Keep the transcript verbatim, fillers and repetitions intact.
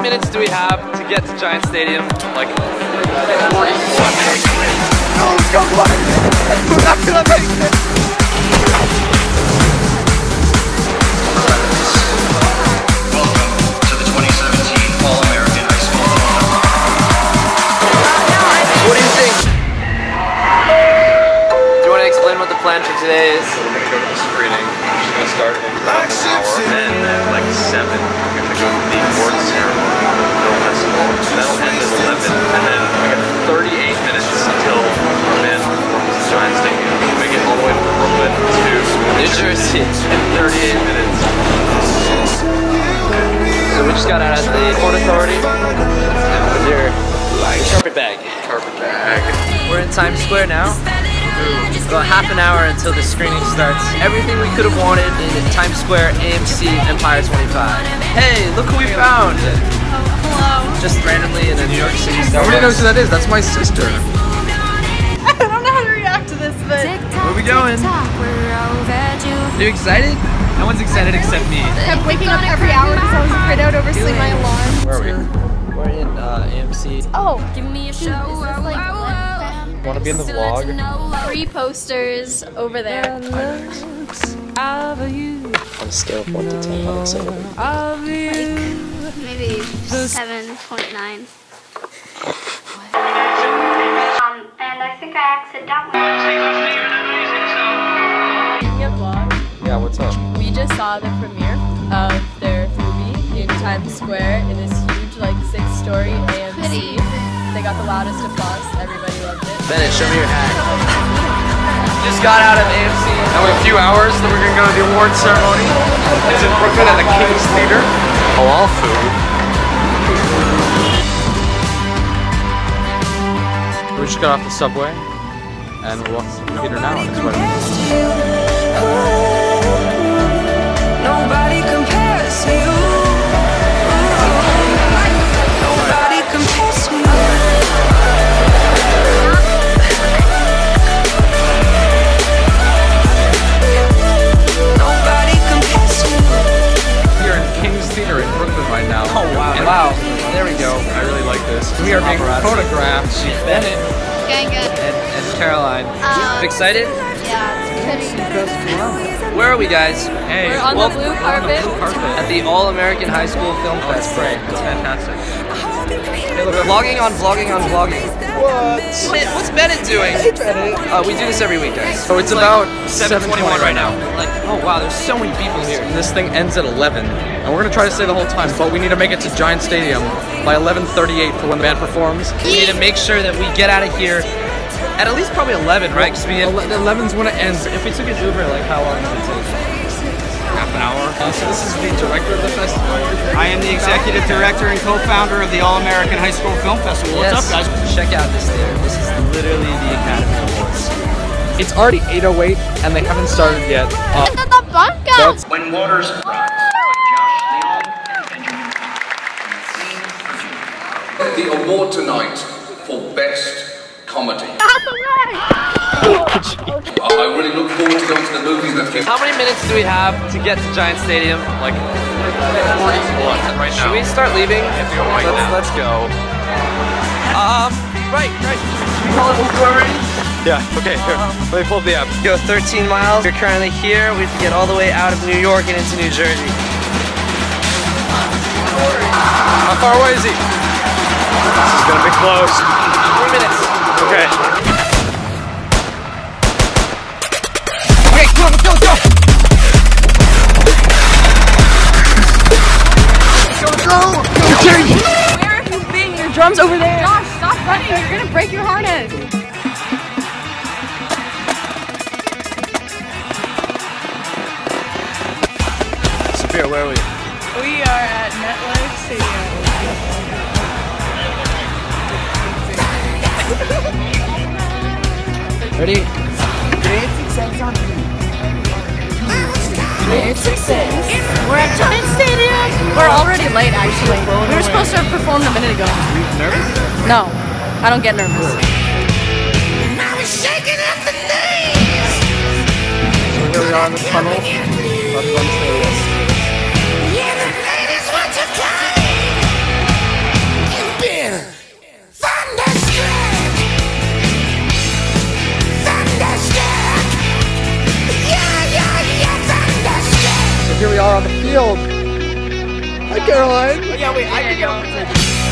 minutes do we have to get to Giant Stadium? Like forty-one minutes. No, come on. We're not gonna make it. Welcome to the twenty seventeen All-American High School. What do you think? Do you want to explain what the plan for today is? We're gonna go to the screening. We're just gonna start in about an hour, and then at like seven, we're gonna go to the awards ceremony, film festival. That'll end at eleven, and then we got thirty-eight minutes until our band performs at Giant Stadium. We make it all the way from Brooklyn to New Jersey in thirty-eight minutes. So we just got out of the Port Authority with your carpet bag. Carpet bag. We're in Times Square now. About half an hour until the screening starts. Everything we could have wanted in Times Square, A M C, Empire twenty-five. Hey, look who we found! Hello. Just randomly in a New York City Starbucks. Nobody knows who that is. That's my sister. I don't know how to react to this, but Where are we going? Are you excited? No one's excited except me. I kept waking up every hour because I was afraid I would oversleep my alarm. Where are we? We're in uh, A M C. Oh, give me a show. Is this like Want to be in the vlog? three posters over there. On a scale of one to ten, how excited are you? Like maybe seven point nine. Um, and I think I accidentally. Yeah, what's up? We just saw the premiere of their movie in Times Square in this huge, like, six-story A M C. They got the loudest applause. Everybody loved it. Bennett, show me your hat. Just got out of A M C. Now in a few hours, then we're gonna go to the awards ceremony. It's in Brooklyn at the King's Theater. Halal food. We just got off the subway, and we're walking to the theater now, and it's right. Nobody compares to you. Nobody compares to you. Nobody compares to you. Here in King's Theater in Brooklyn right now. Oh wow. And Wow. There we go. I really like this. We are being photographed. Bennett Going good. and, and Caroline. Um, Excited? Yeah, it's pretty. Where are we, guys? Hey, We're on the blue carpet. At the All-American High School Film Festival. It's fantastic. Vlogging on vlogging on vlogging. What? What's Bennett doing? Uh, we do this every week, guys. So it's about seven twenty-one right now. Like, oh wow, there's so many people here. This thing ends at eleven, and we're gonna try to stay the whole time, but we need to make it to Giant Stadium by eleven thirty-eight for when the band performs. We need to make sure that we get out of here at at least probably eleven, right? Because we eleven's when it ends. if we took an Uber, like how long does it take? Half an hour. Uh, so this is the director of the festival. I am the executive director and co-founder of the All-American High School Film Festival. What's Yes. up, guys? Check out this theater. This is literally the Academy Awards. It's already eight oh eight, and they haven't started yet. Uh, that's When Waters Rise by Josh Leon and Benjamin Virginia. The award tonight for Best Comedy. I really look forward to going to the movies in a few. How many minutes do we have to get to Giant Stadium? Like forty-one right now. should we start leaving? have to go right let's, now. let's go. Um, right, right. Should we call it Uber already? Yeah, okay, here. Let me pull up the app. Go thirteen miles. We're currently here. We have to get all the way out of New York and into New Jersey. How far away is he? This is gonna be close. Three minutes. Okay. Okay, come on, let's go, let's go. Where have you been? Your drum's over there. Josh, stop running. You're gonna break your harness. Sophia, where are we? We are at MetLife Stadium. Ready? Great success. We're at Giant Stadium. We're already late, actually. We were supposed to have performed a minute ago. Are you nervous? No, I don't get nervous. Here we are in the tunnel. Left on stage. field. Hi, Caroline. Oh, yeah, wait, I can go.